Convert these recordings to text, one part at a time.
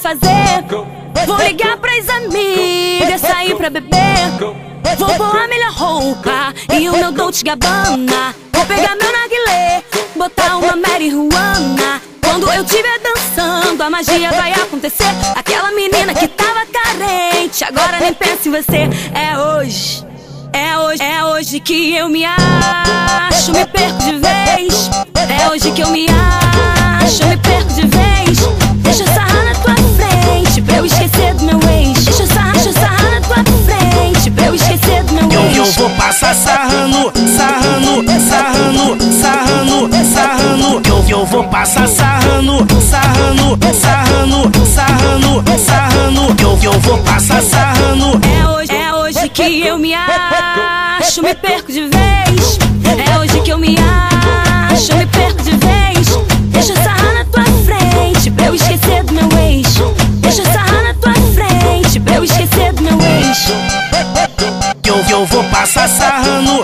fazer? Vou ligar pras amigas, sair pra beber. Vou pôr a melhor roupa e o meu Dolce & Gabbana. Vou pegar meu narguilé, botar uma marihuana. Quando eu estiver dançando, a magia vai acontecer. Aquela menina que tava carente, agora nem pensa em você. É hoje, é hoje, é hoje que eu me acho, me perco de vez. É hoje que eu me acho, me perco de vez. Deixa eu sarrar na tua frente pra eu esquecer do meu ex. Deixa eu sarrar na tua frente pra eu esquecer do meu ex. Eu vou passar sarrando, sarrando, sarrando, sarrando, sarrando. Eu vou passar sarrando, sarrando, sarrando, sarrando, sarrando. Eu vou passar sarrando. É hoje que eu me acho, me perco de vez. É hoje que eu me acho, me perco de vez. Deixa eu sarrar na tua frente pra eu esquecer do meu ex. Deixa eu sarrar na tua frente pra eu esquecer do meu ex. Eu vou passar sarrando.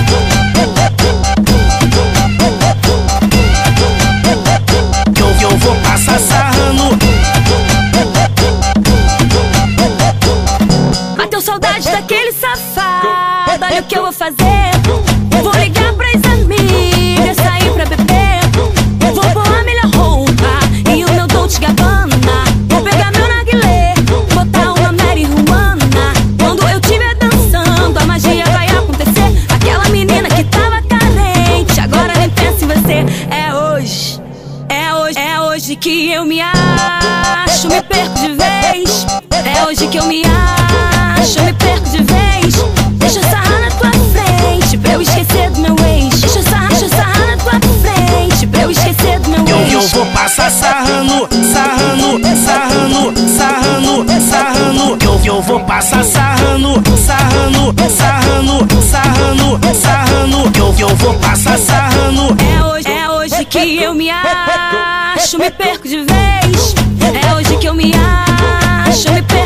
Eu vou passar sarrando. Bateu saudade daquele safado, olha o que eu vou fazer. Vou ligar pras amigas, sair pra beber. Vou pôr a melhor roupa e o meu Dolce & Gabbana. Vou pegar meu narguilé, botar uma marihuana. Quando eu estiver dançando, a magia vai acontecer. Aquela menina que tava carente, agora nem pensa em você. É hoje, é hoje, é hoje que eu me acho, me perco de vez. É hoje que eu me acho, me perco de vez. Deixa eu sarrar na tua frente pra eu esquecer do meu ex. Deixa eu sarrar na tua frente pra eu esquecer do meu ex. Eu vou passar sarrando, sarrando, sarrando, sarrando, sarrando. Eu vou passar sarrando, sarrando, sarrando, sarrando, sarrando. Eu vou passar sarrando. É hoje que eu me acho, me perco de vez. É hoje que eu me acho, me perco